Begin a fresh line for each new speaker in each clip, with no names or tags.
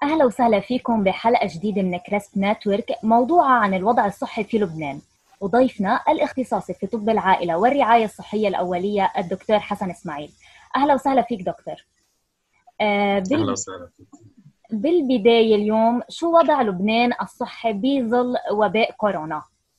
أهلا وسهلا فيكم بحلقة جديدة من كريسب نتورك موضوعها عن الوضع الصحي في لبنان. وضيفنا الاختصاصي في طب العائلة والرعاية الصحية الأولية الدكتور حسن إسماعيل. أهلا وسهلا فيك دكتور.
أهلا وسهلا فيك.
بالبداية اليوم شو وضع لبنان الصحي بظل وباء كورونا؟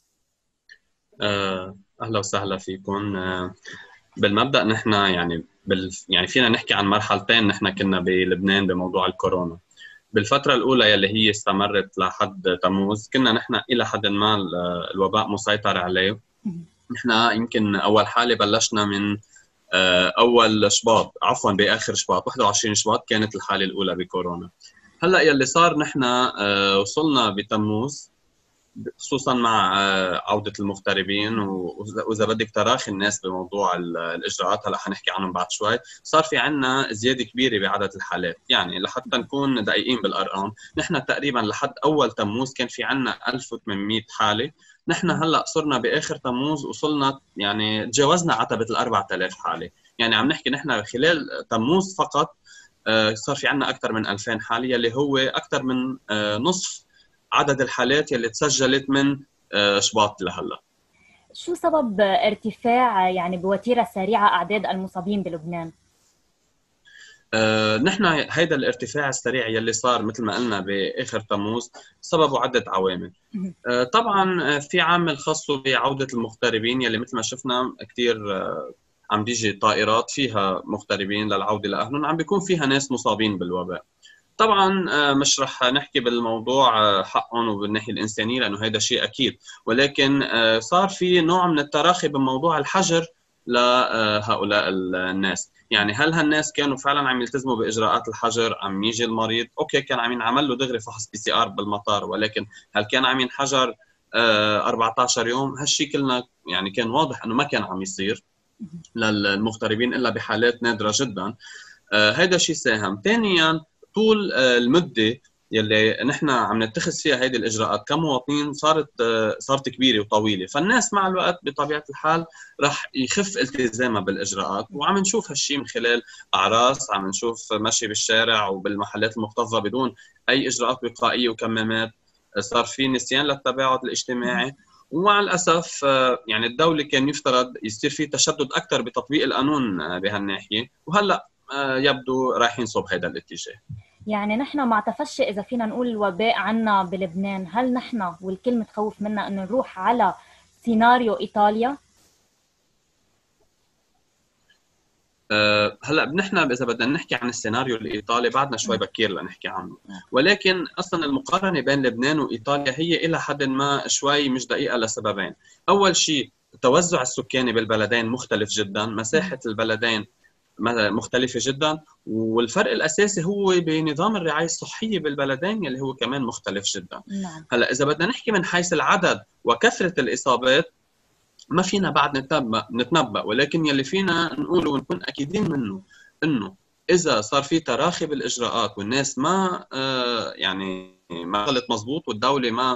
أهلا وسهلا فيكم. بالمبدأ نحن يعني فينا نحكي عن مرحلتين. نحن كنا بلبنان بموضوع الكورونا. بالفترة الأولى يلي هي استمرت لحد تموز كنا نحن إلى حد ما الوباء مسيطر عليه. نحن يمكن أول حالة بلشنا من أول شباط، عفوا بآخر شباط 21 شباط كانت الحالة الأولى بكورونا. هلأ يلي صار نحن وصلنا بتموز، خصوصا مع عودة المغتربين وإذا بدك تراخي الناس بموضوع الإجراءات. هلا حنحكي عنهم بعد شوي. صار في عنا زيادة كبيرة بعدد الحالات، يعني لحتى نكون دقيقين بالأرقام نحن تقريبا لحد أول تموز كان في عنا 1800 حالة. نحن هلا صرنا بآخر تموز وصلنا يعني تجاوزنا عتبة ال 4000 حالة. يعني عم نحكي نحن خلال تموز فقط صار في عنا أكثر من 2000 حالة، يلي هو أكثر من نصف عدد الحالات يلي تسجلت من شباط لهلا.
شو سبب ارتفاع بوتيرة سريعة أعداد المصابين بلبنان؟
نحن هيدا الارتفاع السريع يلي صار مثل ما قلنا باخر تموز سببه عده عوامل. طبعا في عامل خاص بعوده المغتربين يلي مثل ما شفنا كثير عم بيجي طائرات فيها مغتربين للعوده لاهلهم، عم بيكون فيها ناس مصابين بالوباء. طبعا مش رح نحكي بالموضوع حقهم وبالناحيه الانسانيه لانه هذا شيء اكيد، ولكن صار في نوع من التراخي بموضوع الحجر لهؤلاء الناس. يعني هل هالناس كانوا فعلا عم يلتزموا باجراءات الحجر؟ عم يجي المريض اوكي كان عم ينعمل له دغري فحص PCR بالمطار، ولكن هل كان عم ينحجر 14 يوم؟ هالشيء كلنا يعني كان واضح انه ما كان عم يصير للمغتربين الا بحالات نادره جدا. هيدا شيء ساهم. ثانيا طول المده يلي نحن عم نتخذ فيها هيدي الاجراءات كمواطنين صارت كبيره وطويله، فالناس مع الوقت بطبيعه الحال راح يخف التزامها بالاجراءات. وعم نشوف هالشيء من خلال اعراس، عم نشوف مشي بالشارع وبالمحلات المكتظه بدون اي اجراءات وقائيه وكمامات. صار في نسيان للتباعد الاجتماعي. ومع الاسف يعني الدوله كان يفترض يصير في تشدد اكثر بتطبيق القانون بهالناحيه، وهلا يبدو رايحين صوب هذا الاتجاه.
يعني نحن مع تفشي إذا فينا نقول الوباء عنا بلبنان، هل نحن والكل متخوف منا إنه نروح على سيناريو إيطاليا؟
هلا نحن اذا بدنا نحكي عن السيناريو الايطالي بعدنا شوي بكير لنحكي عنه، ولكن اصلا المقارنه بين لبنان وايطاليا هي الى حد ما شوي مش دقيقه لسببين. اول شيء التوزع السكاني بالبلدين مختلف جدا، مساحه البلدين مختلفة جدا، والفرق الأساسي هو بنظام الرعاية الصحية بالبلدين اللي هو كمان مختلف جدا.
نعم.
هلا إذا بدنا نحكي من حيث العدد وكثرة الإصابات ما فينا بعد نتنبأ، ولكن يلي فينا نقوله ونكون أكيدين منه إنه إذا صار في تراخي بالإجراءات والناس ما يعني ما غلط مزبوط والدولة ما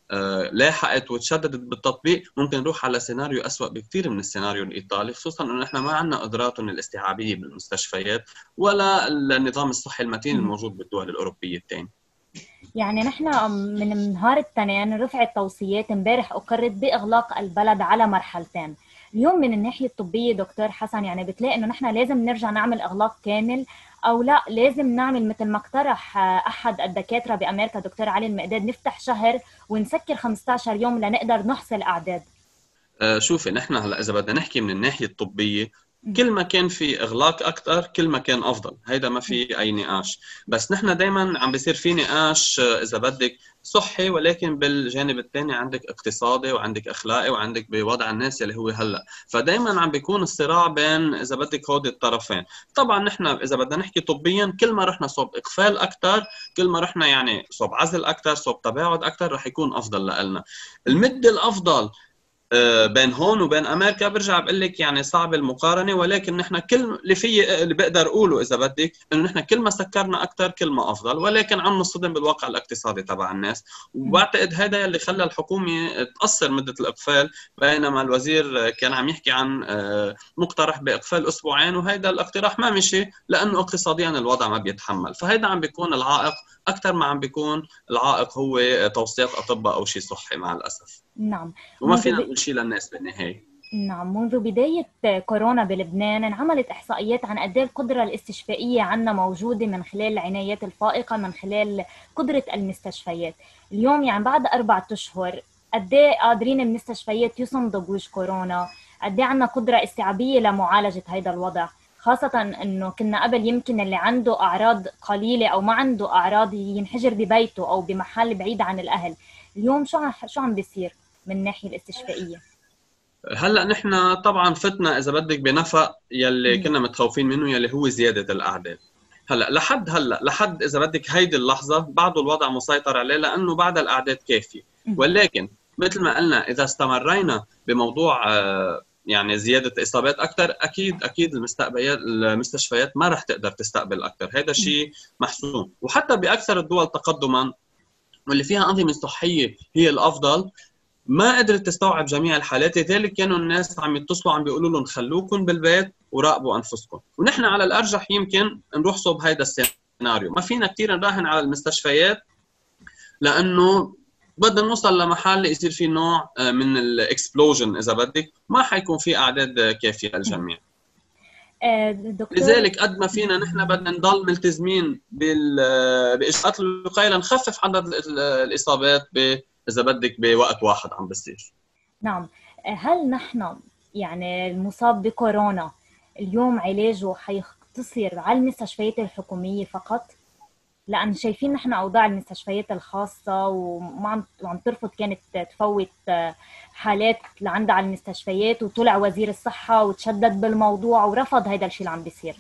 لاحقت وتشددت بالتطبيق، ممكن نروح على سيناريو أسوأ بكثير من السيناريو الإيطالي، خصوصا إنه نحن ما عندنا قدراتهم الاستيعابية بالمستشفيات ولا النظام الصحي المتين الموجود بالدول الأوروبية الثانية.
يعني نحن من نهار الاثنين رفعت توصيات، امبارح أقرت بإغلاق البلد على مرحلتين. اليوم من الناحية الطبية دكتور حسن بتلاقي إنه نحن لازم نرجع نعمل إغلاق كامل، أو لا لازم نعمل مثل ما اقترح أحد الدكاترة بأمريكا دكتور علي المقداد، نفتح شهر ونسكر 15 يوم لنقدر نحصل أعداد.
شوفي نحن هلا اذا بدنا نحكي من الناحيه الطبيه، كل ما كان في اغلاق اكثر كل ما كان افضل، هيدا ما في اي نقاش. بس نحن دائما عم بيصير في نقاش اذا بدك صحي، ولكن بالجانب الثاني عندك اقتصادي وعندك اخلاقي وعندك بوضع الناس اللي هو هلا، فدائما عم بيكون الصراع بين اذا بدك هودي الطرفين. طبعا نحن اذا بدنا نحكي طبيا كل ما رحنا صوب اقفال اكثر، كل ما رحنا يعني صوب عزل اكثر، صوب تباعد اكثر، رح يكون افضل لنا. المده الافضل بين هون وبين امريكا برجع بقول لك يعني صعب المقارنه، ولكن نحن كل اللي بقدر اقوله اذا بدك انه نحن كل ما سكرنا اكثر كل ما افضل، ولكن عم نصطدم بالواقع الاقتصادي تبع الناس. وبعتقد هذا اللي خلى الحكومه تقصر مده الاقفال، بينما الوزير كان عم يحكي عن مقترح باقفال اسبوعين، وهذا الاقتراح ما مشي لانه اقتصاديا الوضع ما بيتحمل. فهذا عم بيكون العائق اكثر ما عم بيكون العائق هو توصيات اطباء او شيء صحي مع الاسف.
نعم.
وما فينا نقول شيء للناس بالنهايه.
نعم، منذ بداية كورونا بلبنان انعملت إحصائيات عن قد ايه القدرة الاستشفائية عنا موجودة من خلال العنايات الفائقة، من خلال قدرة المستشفيات. اليوم يعني بعد 4 أشهر قد ايه قادرين المستشفيات يصمدوا بوجه كورونا؟ قد ايه عنا قدرة استيعابية لمعالجة هذا الوضع؟ خاصة انه كنا قبل يمكن اللي عنده أعراض قليلة أو ما عنده أعراض ينحجر ببيته أو بمحل بعيد عن الأهل. اليوم شو عم بيصير من الناحية الاستشفائية؟
هلا نحن طبعا فتنا اذا بدك بنفق يلي كنا متخوفين منه، يلي هو زياده الاعداد. هلا لحد اذا بدك هيدي اللحظه بعده الوضع مسيطر عليه لانه بعد الاعداد كافيه. ولكن مثل ما قلنا اذا استمرينا بموضوع يعني زياده اصابات اكثر، اكيد المستشفيات ما رح تقدر تستقبل اكثر. هذا الشيء محسوم. وحتى باكثر الدول تقدما واللي فيها انظمه صحيه هي الافضل ما قدرت تستوعب جميع الحالات، لذلك كانوا الناس عم يتصلوا عم بيقولوا لهم خلوكم بالبيت وراقبوا انفسكم. ونحن على الارجح يمكن نروح صوب هيدا السيناريو. ما فينا كثير نراهن على المستشفيات لانه بدنا نوصل لمحل يصير في نوع من الاكسبلوجن اذا بدك، ما حيكون في اعداد كافيه للجميع. لذلك قد ما فينا نحن بدنا نضل ملتزمين باجراءات الوقايه لنخفف عدد الاصابات إذا بدك بوقت واحد عم بصير.
نعم. هل نحن يعني المصاب بكورونا اليوم علاجه حيقتصر على المستشفيات الحكومية فقط؟ لأن شايفين نحن أوضاع المستشفيات الخاصة وعم ترفض كانت تفوت حالات لعندها على المستشفيات، وطلع وزير الصحة وتشدد بالموضوع ورفض هيدا الشيء اللي عم بيصير.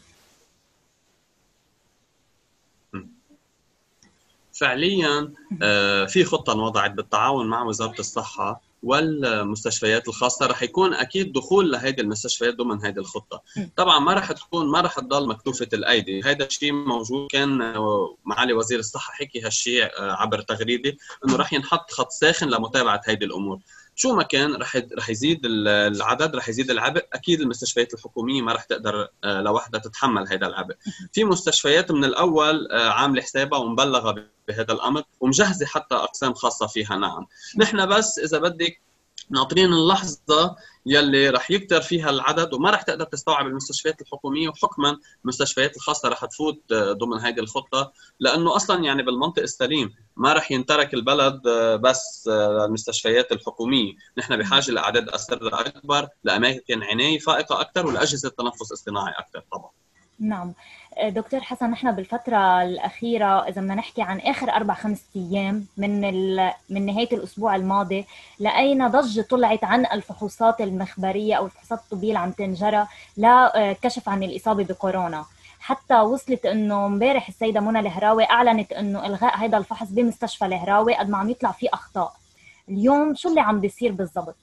فعليا في خطة انوضعت بالتعاون مع وزارة الصحة والمستشفيات الخاصة. رح يكون أكيد دخول لهيدي المستشفيات ضمن هيدي الخطة. طبعا ما رح تضل مكتوفة الأيدي. هيدا الشيء موجود، كان معالي وزير الصحة حكي هالشيء عبر تغريدة إنه رح ينحط خط ساخن لمتابعة هيدي الأمور. شو ما كان رح يزيد العدد، رح يزيد العبء. اكيد المستشفيات الحكوميه ما رح تقدر لوحدها تتحمل هذا العبء. في مستشفيات من الاول عامله حسابها ومبلغه بهذا الامر ومجهزه حتى اقسام خاصه فيها. نعم، نحن بس اذا بدك ناطرين اللحظه يلي رح يكتر فيها العدد وما رح تقدر تستوعب المستشفيات الحكوميه، وحكما المستشفيات الخاصه رح تفوت ضمن هذه الخطه، لانه اصلا يعني بالمنطق السليم ما رح ينترك البلد بس المستشفيات الحكوميه. نحن بحاجه لاعداد اسره اكبر، لاماكن عنايه فائقه اكثر، ولاجهزه تنفس اصطناعي اكثر طبعا.
نعم دكتور حسن، نحن بالفترة الأخيرة إذا بدنا نحكي عن آخر 4-5 أيام من نهاية الأسبوع الماضي، لقينا ضجة طلعت عن الفحوصات المخبرية أو الفحوصات الطبية اللي عم تنجرى لكشف عن الإصابة بكورونا. حتى وصلت إنه امبارح السيدة منى الهراوي أعلنت إنه إلغاء هذا الفحص بمستشفى الهراوي قد ما عم يطلع فيه أخطاء. اليوم شو اللي عم بيصير بالضبط؟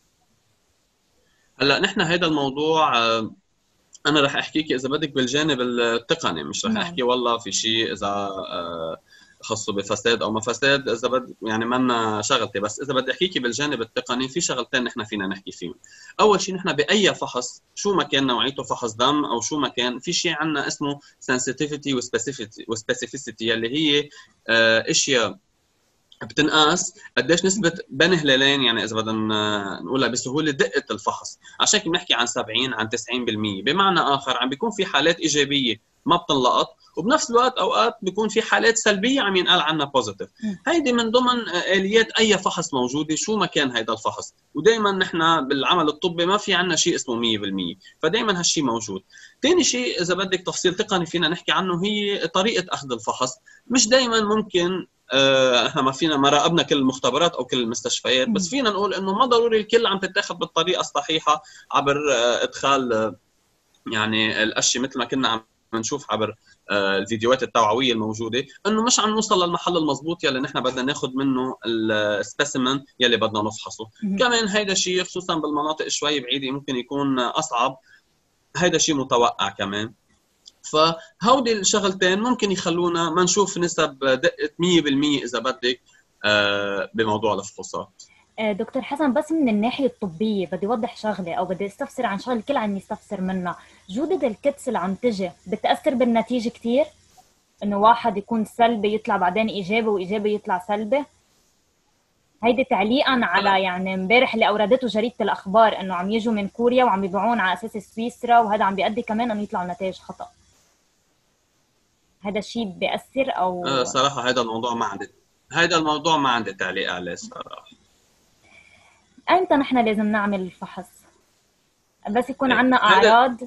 هلا نحن هذا الموضوع أنا رح أحكيك إذا بدك بالجانب التقني، مش رح أحكي والله في شيء إذا خاصه بفساد أو ما فساد، إذا بدك يعني منا شغلتي. بس إذا بدي أحكيكي بالجانب التقني في شغلتين نحن فينا نحكي فيهم. أول شيء نحن بأي فحص شو ما كان نوعيته، فحص دم أو شو ما كان، في شيء عنا اسمه sensitivity وspecificity اللي هي أشياء بتنقاس قديش نسبة بين هلالين، يعني إذا بدنا نقولها بسهولة دقة الفحص. عشان كده بنحكي عن 70 عن 90%. بمعنى آخر عم بيكون في حالات إيجابية ما بتنلقط، وبنفس الوقت أوقات بيكون في حالات سلبية عم ينقال عنها بوزيتيف. هيدي من ضمن آليات أي فحص موجودة شو ما كان هيدا الفحص. ودايما نحن بالعمل الطبي ما في عنا شيء اسمه 100%، فدايما هالشيء موجود. تاني شيء إذا بدك تفصيل تقني فينا نحكي عنه هي طريقة أخذ الفحص. مش دايما ممكن احنا ما راقبنا كل المختبرات او كل المستشفيات، بس فينا نقول انه ما ضروري الكل عم تتاخذ بالطريقه الصحيحه عبر ادخال يعني الاشياء مثل ما كنا عم نشوف عبر الفيديوهات التوعويه الموجوده، انه مش عم نوصل للمحل المضبوط يلي نحن بدنا ناخذ منه السبيسيمن يلي بدنا نفحصه. كمان هيدا الشيء خصوصا بالمناطق شوي بعيده ممكن يكون اصعب، هيدا شيء متوقع كمان. فهودي الشغلتين ممكن يخلونا ما نشوف نسب دقة 100% إذا بدك بموضوع الفحوصات.
دكتور حسن، بس من الناحية الطبية بدي أوضح شغلة أو بدي استفسر عن شغلة الكل عم يستفسر منها. جودة الكتس اللي عم تجي بتأثر بالنتيجة كتير؟ انه واحد يكون سلبي يطلع بعدين ايجابي وايجابي يطلع سلبي؟ هيدي تعليقا على يعني امبارح اللي اوردته جريده الاخبار انه عم يجوا من كوريا وعم يبيعون على اساس سويسرا، وهذا عم بيؤدي كمان انه يطلعوا نتائج خطا. هذا الشيء بيأثر او
صراحه هذا الموضوع ما عندي تعليق عليه صراحه.
امتى نحن لازم نعمل الفحص؟ بس يكون عندنا
هيدا
اعراض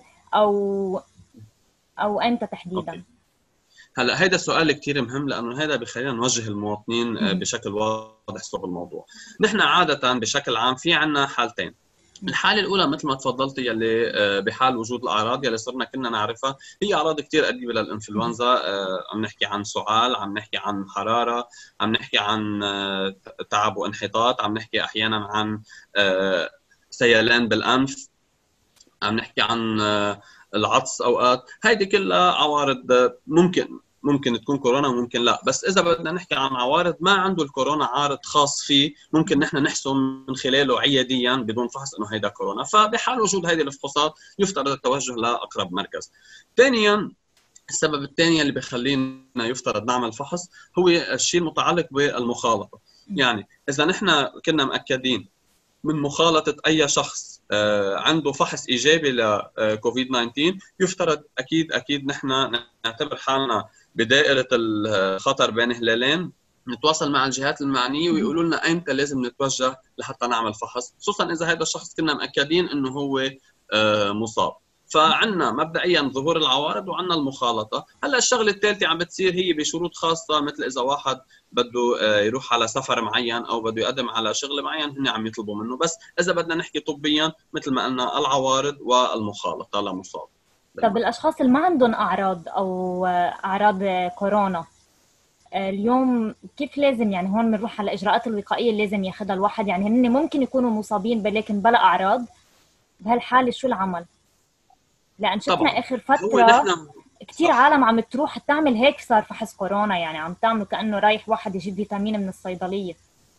او امتى تحديدا؟
أوكي. هلا هيدا السؤال كتير مهم، لانه هذا بخلينا نوجه المواطنين بشكل واضح صوب الموضوع. نحن عاده بشكل عام في عنا حالتين. الحاله الاولى مثل ما تفضلتي يلي بحال وجود الاعراض يلي صرنا كنا نعرفها، هي اعراض كتير قريبه للانفلونزا. عم نحكي عن سعال، عم نحكي عن حراره، عم نحكي عن تعب وانحطاط، عم نحكي احيانا عن سيلان بالانف، عم نحكي عن العطس اوقات. هيدي كلها عوارض ممكن تكون كورونا وممكن لا. بس اذا بدنا نحكي عن عوارض ما عنده الكورونا عارض خاص فيه ممكن نحن نحسم من خلاله عياديا بدون فحص انه هيدا كورونا، فبحال وجود هذه الفحوصات يفترض التوجه لاقرب مركز. ثانيا، السبب الثاني اللي بخلينا يفترض نعمل فحص هو الشيء المتعلق بالمخالطه. يعني اذا نحن كنا مأكدين من مخالطه اي شخص عنده فحص ايجابي لكوفيد 19، يفترض اكيد نحن نعتبر حالنا بدائره الخطر بين هلالين، نتواصل مع الجهات المعنيه ويقولوا لنا ايمتى لازم نتوجه لحتى نعمل فحص، خصوصا اذا هذا الشخص كنا مأكدين انه هو مصاب. فعندنا مبدئيا ظهور العوارض وعندنا المخالطه. هلا الشغله الثالثه عم بتصير هي بشروط خاصه، مثل اذا واحد بده يروح على سفر معين او بده يقدم على شغل معين هن عم يطلبوا منه. بس اذا بدنا نحكي طبيا مثل ما قلنا العوارض والمخالطه لمصاب.
طب الاشخاص اللي ما عندهم اعراض او اعراض كورونا اليوم كيف لازم، يعني هون بنروح على الاجراءات الوقائيه اللي لازم ياخذها الواحد؟ يعني هن ممكن يكونوا مصابين لكن بلا اعراض، بهالحاله شو العمل؟ لان شفنا
طبعا
اخر
هو
فتره
نحن
كثير عالم عم تروح تعمل هيك، صار فحص كورونا يعني عم تعملوا كانه رايح واحد يجيب فيتامين من الصيدليه.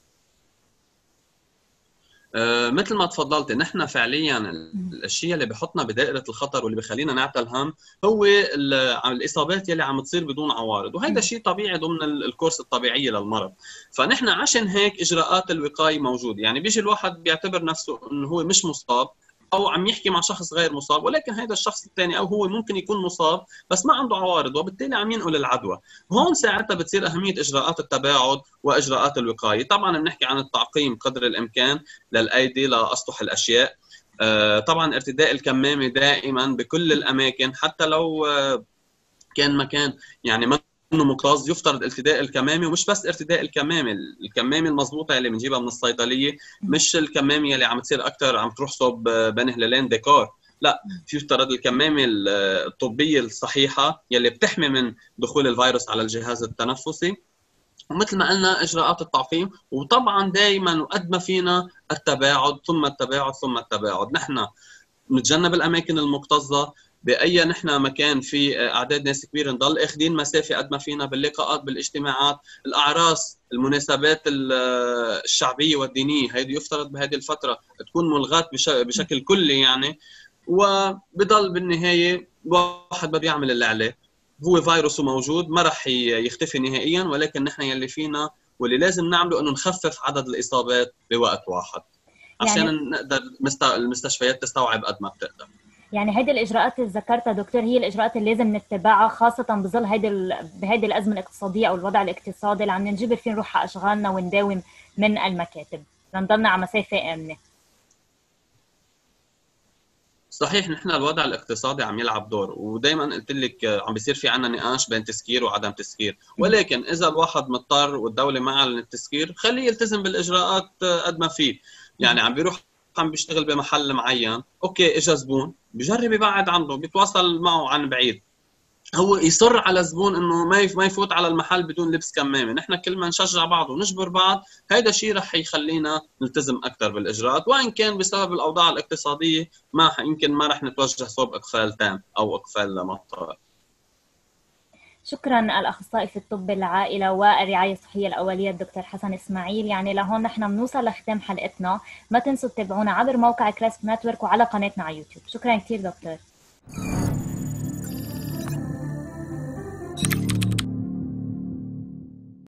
مثل ما تفضلتي، نحن فعليا الشيء اللي بحطنا بدائره الخطر واللي بخلينا نعتل هم هو الاصابات يلي عم تصير بدون عوارض، وهذا شيء طبيعي ضمن الكورس الطبيعيه للمرض. فنحن عشان هيك اجراءات الوقايه موجوده. يعني بيجي الواحد بيعتبر نفسه انه هو مش مصاب او عم يحكي مع شخص غير مصاب، ولكن هذا الشخص الثاني او هو ممكن يكون مصاب بس ما عنده عوارض، وبالتالي عم ينقل العدوى. هون ساعتها بتصير اهميه اجراءات التباعد واجراءات الوقايه. طبعا بنحكي عن التعقيم قدر الامكان للايدي لاسطح الاشياء. طبعا ارتداء الكمامه دائما بكل الاماكن، حتى لو كان مكان يعني انه مكتظ يفترض ارتداء الكمامه. ومش بس ارتداء الكمامه المضبوطه اللي بنجيبها من الصيدليه، مش الكمامه اللي عم تصير اكثر عم تروح صوب بين هلالين ديكور. لا، في يفترض الكمامه الطبيه الصحيحه يلي بتحمي من دخول الفيروس على الجهاز التنفسي. ومثل ما قلنا اجراءات التعقيم، وطبعا دائما وقد ما فينا التباعد ثم التباعد ثم التباعد. نحن نتجنب الاماكن المكتظه، باي نحن مكان في اعداد ناس كبيره نضل اخذين مسافه قد ما فينا، باللقاءات بالاجتماعات، الاعراس، المناسبات الشعبيه والدينيه، هيدي يفترض بهذه الفتره تكون ملغاه بشكل كلي يعني. وبضل بالنهايه واحد بده يعمل اللي عليه، هو فيروس موجود ما راح يختفي نهائيا، ولكن نحن يلي فينا واللي لازم نعمله انه نخفف عدد الاصابات بوقت واحد عشان
يعني
نقدر المستشفيات تستوعب قد ما بتقدر.
يعني هيدي الاجراءات اللي ذكرتها دكتور هي الاجراءات اللي لازم نتبعها، خاصه بظل بهيدي الازمه الاقتصاديه او الوضع الاقتصادي اللي عم ننجبر فيه نروح على اشغالنا ونداوم من المكاتب لنضلنا على مسافه امنه.
صحيح، نحن الوضع الاقتصادي عم يلعب دور، ودائما قلت لك عم بيصير في عنا نقاش بين تسكير وعدم تسكير، ولكن اذا الواحد مضطر والدوله ما اعلنت التسكير خليه يلتزم بالاجراءات قد ما فيه. يعني عم بيروح عم بيشتغل بمحل معين، اوكي اجى زبون بجرب يبعد عنه، بيتواصل معه عن بعيد، هو يصر على زبون انه ما يفوت على المحل بدون لبس كمامه. نحن كل ما نشجع بعض ونجبر بعض هذا الشيء رح يخلينا نلتزم اكثر بالاجراءات، وان كان بسبب الاوضاع الاقتصاديه يمكن ما رح نتوجه صوب اقفال تام او اقفال مطار.
شكرا الاخصائي في الطب العائله والرعايه الصحيه الاوليه الدكتور حسن اسماعيل. يعني لهون نحن بنوصل لختام حلقتنا، ما تنسوا تتابعونا عبر موقع كريسب نتورك وعلى قناتنا على يوتيوب. شكرا كثير دكتور.